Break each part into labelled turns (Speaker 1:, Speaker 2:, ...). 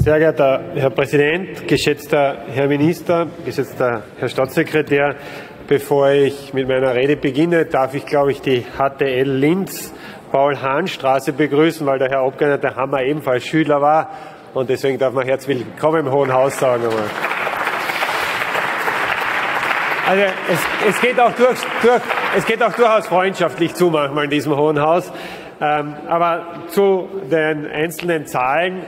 Speaker 1: Sehr geehrter Herr Präsident, geschätzter Herr Minister, geschätzter Herr Staatssekretär, bevor ich mit meiner Rede beginne, darf ich, glaube ich, die HTL Linz Paul-Hahn-Straße begrüßen, weil der Herr Abgeordneter Hammer ebenfalls Schüler war. Und deswegen darf man herzlich willkommen im Hohen Haus sagen. Also es geht auch durchaus freundschaftlich zu manchmal in diesem Hohen Haus. Aber zu den einzelnen Zahlen,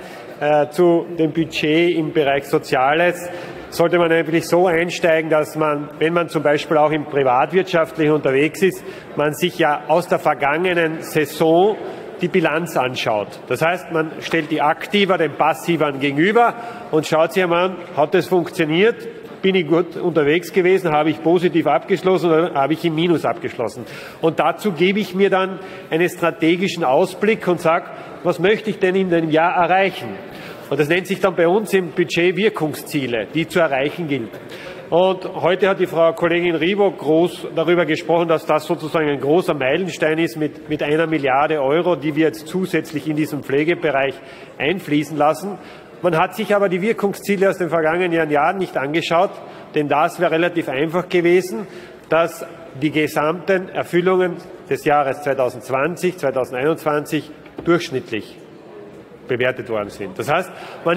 Speaker 1: zu dem Budget im Bereich Soziales, sollte man eigentlich so einsteigen, dass man, wenn man zum Beispiel auch im Privatwirtschaftlichen unterwegs ist, man sich ja aus der vergangenen Saison die Bilanz anschaut. Das heißt, man stellt die Aktiva den Passivern gegenüber und schaut sich einmal an, hat das funktioniert? Bin ich gut unterwegs gewesen? Habe ich positiv abgeschlossen oder habe ich im Minus abgeschlossen? Und dazu gebe ich mir dann einen strategischen Ausblick und sage, was möchte ich denn in dem Jahr erreichen? Und das nennt sich dann bei uns im Budget Wirkungsziele, die zu erreichen gilt. Und heute hat die Frau Kollegin Rivo groß darüber gesprochen, dass das sozusagen ein großer Meilenstein ist mit 1 Milliarde Euro, die wir jetzt zusätzlich in diesen Pflegebereich einfließen lassen. Man hat sich aber die Wirkungsziele aus den vergangenen Jahren nicht angeschaut, denn das wäre relativ einfach gewesen, dass die gesamten Erfüllungen des Jahres 2020, 2021 durchschnittlich bewertet worden sind. Das heißt,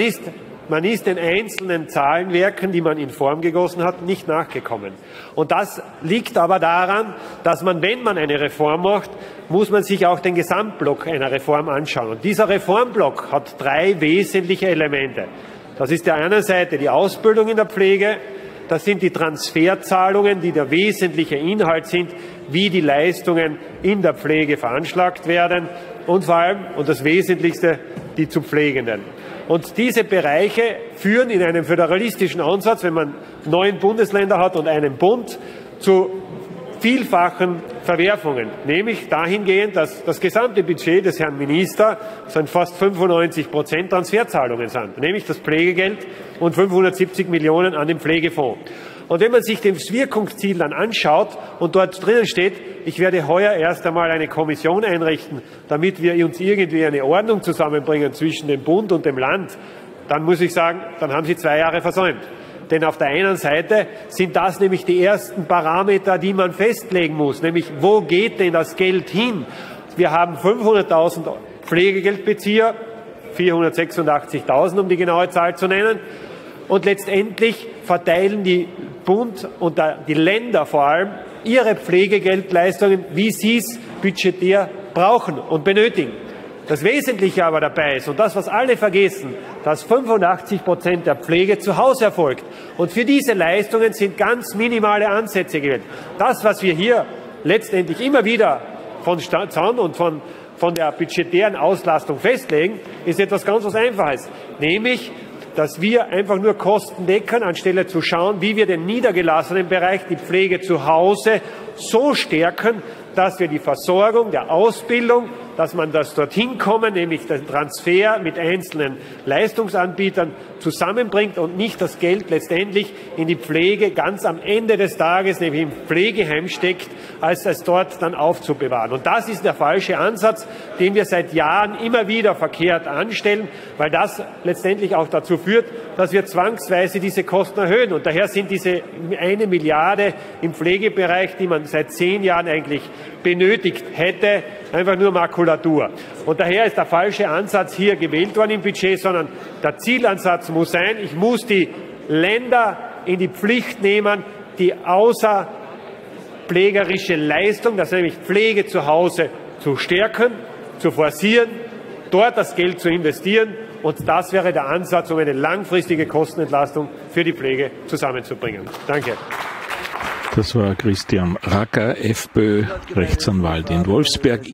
Speaker 1: man ist den einzelnen Zahlenwerken, die man in Form gegossen hat, nicht nachgekommen. Und das liegt aber daran, dass man, wenn man eine Reform macht, muss man sich auch den Gesamtblock einer Reform anschauen. Und dieser Reformblock hat 3 wesentliche Elemente. Das ist der einen Seite die Ausbildung in der Pflege, das sind die Transferzahlungen, die der wesentliche Inhalt sind, wie die Leistungen in der Pflege veranschlagt werden und vor allem, und das Wesentlichste, die zu Pflegenden. Und diese Bereiche führen in einem föderalistischen Ansatz, wenn man 9 Bundesländer hat und einen Bund, zu vielfachen Verwerfungen, nämlich dahingehend, dass das gesamte Budget des Herrn Ministers sind fast 95% Transferzahlungen sind, nämlich das Pflegegeld und 570 Millionen an den Pflegefonds. Und wenn man sich das Wirkungsziel dann anschaut und dort drinnen steht, ich werde heuer erst einmal eine Kommission einrichten, damit wir uns irgendwie eine Ordnung zusammenbringen zwischen dem Bund und dem Land, dann muss ich sagen, dann haben Sie 2 Jahre versäumt. Denn auf der einen Seite sind das nämlich die ersten Parameter, die man festlegen muss, nämlich wo geht denn das Geld hin? Wir haben 500.000 Pflegegeldbezieher, 486.000, um die genaue Zahl zu nennen. Und letztendlich verteilen die Bund und die Länder vor allem ihre Pflegegeldleistungen, wie sie es budgetär brauchen und benötigen. Das Wesentliche aber dabei ist, und das, was alle vergessen, dass 85% der Pflege zu Hause erfolgt. Und für diese Leistungen sind ganz minimale Ansätze gewählt. Das, was wir hier letztendlich immer wieder von Zaun und von der budgetären Auslastung festlegen, ist etwas ganz was Einfaches. Nämlich, dass wir einfach nur Kosten decken, anstelle zu schauen, wie wir den niedergelassenen Bereich, die Pflege zu Hause, so stärken, dass wir die Versorgung, der Ausbildung, dass man das dorthin kommen, nämlich den Transfer mit einzelnen Leistungsanbietern zusammenbringt und nicht das Geld letztendlich in die Pflege ganz am Ende des Tages, nämlich im Pflegeheim steckt, als es dort dann aufzubewahren. Und das ist der falsche Ansatz, den wir seit Jahren immer wieder verkehrt anstellen, weil das letztendlich auch dazu führt, dass wir zwangsweise diese Kosten erhöhen. Und daher sind diese 1 Milliarde im Pflegebereich, die man seit 10 Jahren eigentlich benötigt hätte, einfach nur Makulatur. Und daher ist der falsche Ansatz hier gewählt worden im Budget, sondern der Zielansatz muss sein, ich muss die Länder in die Pflicht nehmen, die außerpflegerische Leistung, das ist nämlich Pflege zu Hause, zu stärken, zu forcieren, dort das Geld zu investieren. Und das wäre der Ansatz, um eine langfristige Kostenentlastung für die Pflege zusammenzubringen. Danke.
Speaker 2: Das war Christian Racker, FPÖ, Rechtsanwalt in Wolfsberg.